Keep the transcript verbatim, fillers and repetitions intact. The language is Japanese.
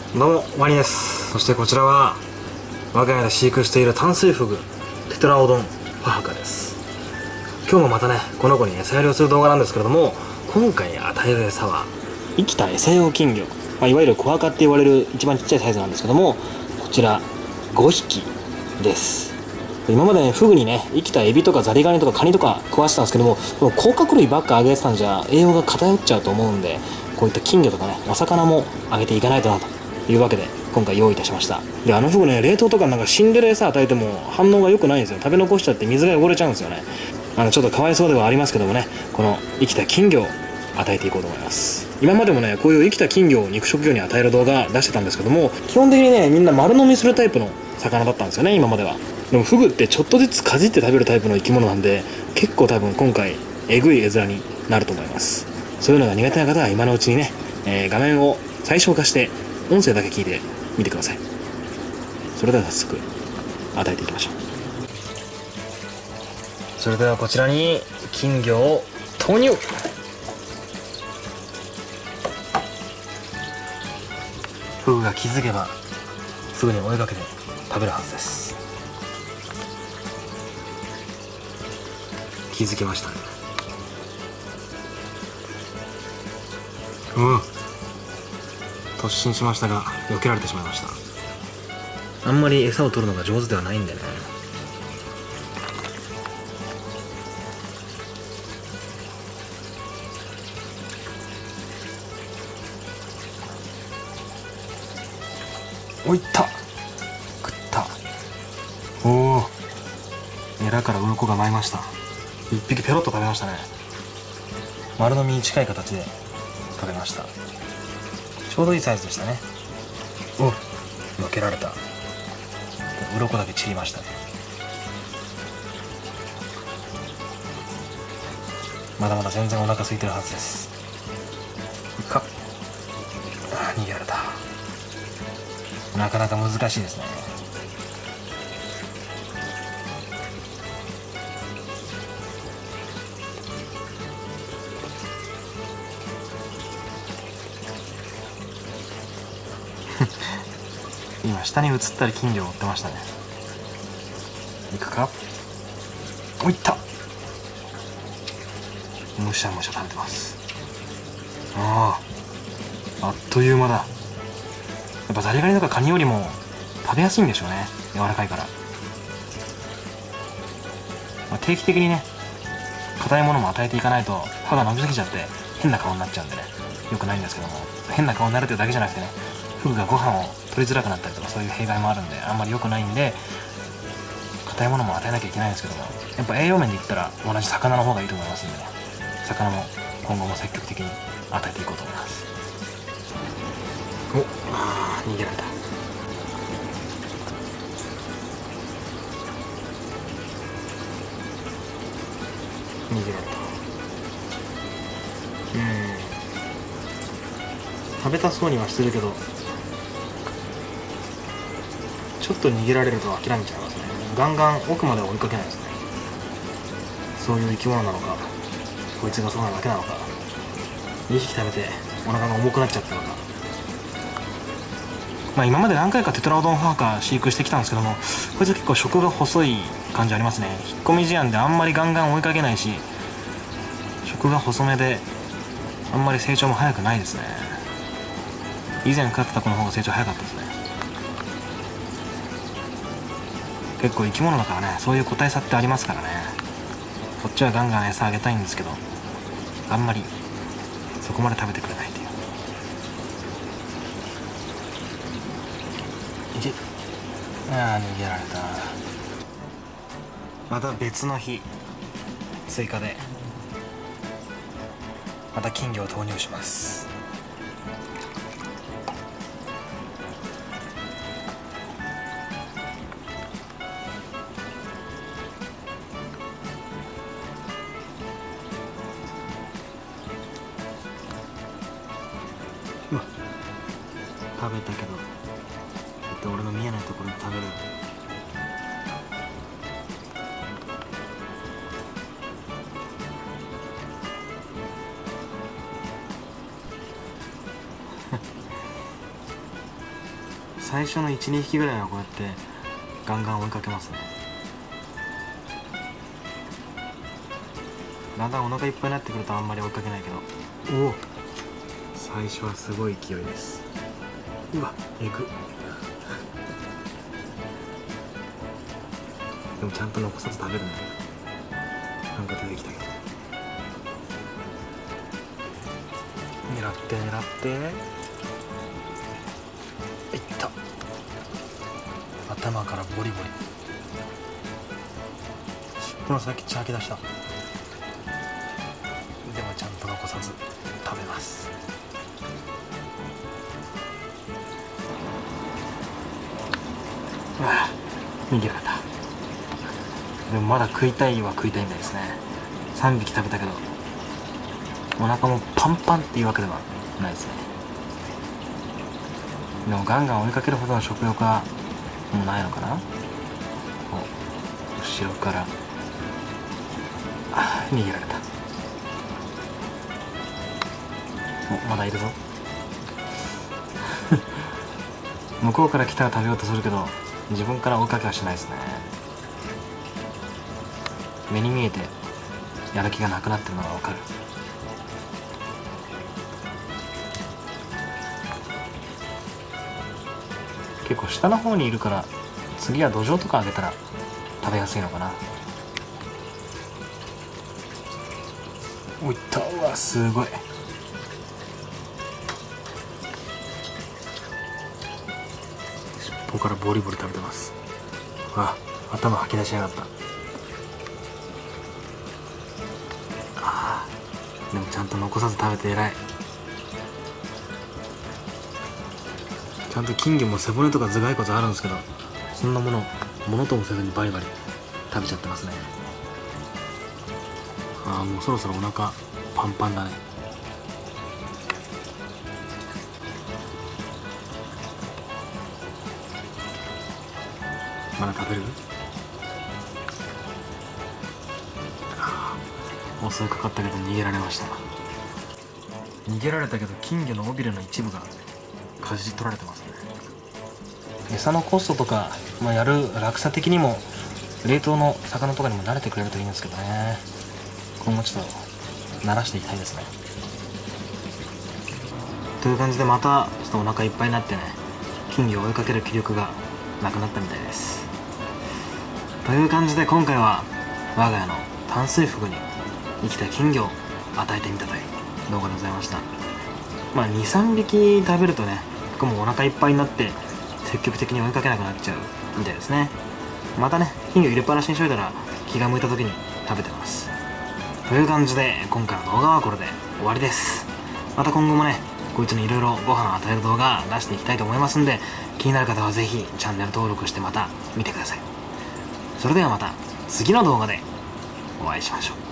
どうもワニです。そしてこちらは我が家で飼育している淡水フグテトラオドン母カです。今日もまたねこの子に餌やりをする動画なんですけれども、今回与える餌は生きた餌用金魚、まあ、いわゆるコアカって言われる一番ちっちゃいサイズなんですけども、こちらごひきです。今までねフグにね生きたエビとかザリガニとかカニとか食わせてたんですけども、この甲殻類ばっかあげてたんじゃ栄養が偏っちゃうと思うんで、こういった金魚とかねお魚もあげていかないとなというわけで今回用意いたしました。であのフグね、冷凍とかなんか死んでる餌与えても反応が良くないんですよ。食べ残しちゃって水が汚れちゃうんですよね。あのちょっとかわいそうではありますけどもね、この生きた金魚を与えていこうと思います。今までもねこういう生きた金魚を肉食魚に与える動画出してたんですけども、基本的にねみんな丸飲みするタイプの魚だったんですよね今までは。でもフグってちょっとずつかじって食べるタイプの生き物なんで、結構多分今回えぐい絵面になると思います。そういうのが苦手な方は今のうちにね、えー、画面を最小化して音声だけ聞いてみてください。それでは早速与えていきましょう。それではこちらに金魚を投入。フグが気づけばすぐに追いかけて食べるはずです。気づきましたね。うん突進しましたが避けられてしまいました。あんまり餌を取るのが上手ではないんでね。おいった、食った。おお、エラから鱗が舞いました。一匹ペロッと食べましたね。丸飲みに近い形で食べました。ちょうどいいサイズでしたね。お、避けられた。鱗だけ散りましたね。まだまだ全然お腹空いてるはずです。いくか。あー逃げられた。なかなか難しいですね。今下に映ったり金魚を追ってましたね。いくか。おいった。むしゃむしゃ食べてます。あああっという間だ。やっぱザリガニとかカニよりも食べやすいんでしょうね、柔らかいから。まあ、定期的にね硬いものも与えていかないと歯が伸びすぎちゃって変な顔になっちゃうんでね、よくないんですけども、変な顔になるというだけじゃなくてね、フグがご飯を取りづらくなったりとかそういう弊害もあるんであんまり良くないんで、硬いものも与えなきゃいけないんですけども、やっぱ栄養面で言ったら同じ魚の方がいいと思いますんでね、魚も今後も積極的に与えていこうと思います。お、あー逃げられた。逃げられた。うん食べたそうにはしてるけど、ちょっと逃げられると諦めちゃいますね。ガンガン奥までは追いかけないですね。そういう生き物なのか、こいつがそうなだけなのか、にひき食べてお腹が重くなっちゃったのか。まあ今まで何回かテトラオドンハーカー飼育してきたんですけども、こいつ結構食が細い感じありますね。引っ込み思案であんまりガンガン追いかけないし、食が細めであんまり成長も早くないですね。以前飼ってた子の方が成長早かったですね。結構生き物だからね、そういう個体差ってありますからね。こっちはガンガン餌あげたいんですけど、あんまりそこまで食べてくれないという。いけ、ああ逃げられた。また別の日追加でまた金魚を投入します。うわ食べたけど絶対俺の見えないところで食べる。 最初のいちにひきぐらいはこうやってガンガン追いかけますね。だんだんお腹いっぱいになってくるとあんまり追いかけないけど、おお、最初はすごい勢いです。うわ、えぐでもちゃんと残さず食べるんだよ。なんか出てきたけど、狙って狙っていった。頭からボリボリ、尻尾の先っちょ吐き出した。でもちゃんと残さず食べます。うわあ、逃げられた。でもまだ食いたいは食いたいみたいですね。さんびき食べたけどお腹もパンパンっていうわけではないですね。でもガンガン追いかけるほどの食欲はもうないのかな。こう後ろから、あ、逃げられた。お、まだいるぞ向こうから来たら食べようとするけど自分から追いかけはしないですね。目に見えてやる気がなくなってるのがわかる。結構下の方にいるから次は土壌とかあげたら食べやすいのかな。おいった。うわ、すごい。尻尾からボリボリ食べてます。あ、頭吐き出しやがった。あー、でもちゃんと残さず食べて偉い。ちゃんと金魚も背骨とか頭蓋骨あるんですけど、そんなものものともせずにバリバリ食べちゃってますね。ああ、もうそろそろお腹パンパンだね。まだ食べる？襲いかかったけど逃げられました。逃げられたけど金魚の尾びれの一部がかじり取られてますね。餌のコストとか、まあ、やる落差的にも冷凍の魚とかにも慣れてくれるといいんですけどね。今後ちょっと慣らしていきたいですね。という感じでまたちょっとお腹いっぱいになってね、金魚を追いかける気力がなくなったみたいです。という感じで今回は我が家の淡水フグに生きた金魚を与えてみたという動画でございました。まあにさんびき食べるとね、僕もお腹いっぱいになって積極的に追いかけなくなっちゃうみたいですね。またね、金魚入れっぱなしにしといたら気が向いた時に食べてます。という感じで今回の動画はこれで終わりです。また今後もね、こいつにいろいろご飯を与える動画出していきたいと思いますんで、気になる方はぜひチャンネル登録してまた見てください。それではまた次の動画でお会いしましょう。